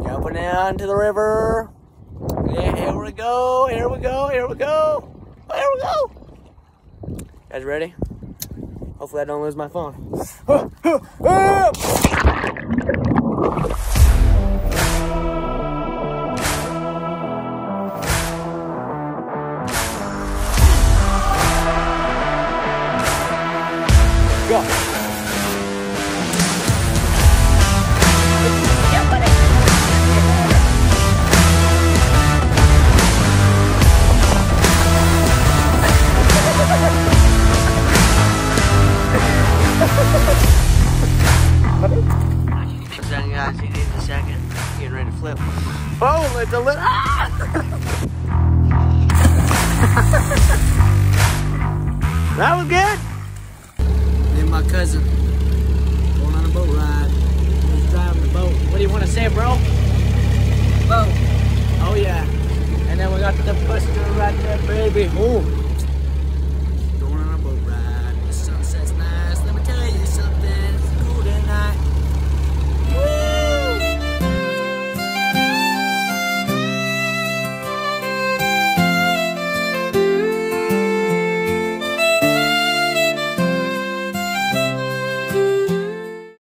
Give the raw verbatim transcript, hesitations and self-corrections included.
Jumping down to the river. Yeah, here we go, here we go, here we go. Here we go. Guys ready? Hopefully I don't lose my phone. Go. Guys, he needs a second. Getting ready to flip. Oh, it's a little. Ah! That was good. Me and my cousin going on a boat ride. He's driving the boat. What do you want to say, bro? Boat. Oh yeah. And then we got the buster right there, baby. Ooh.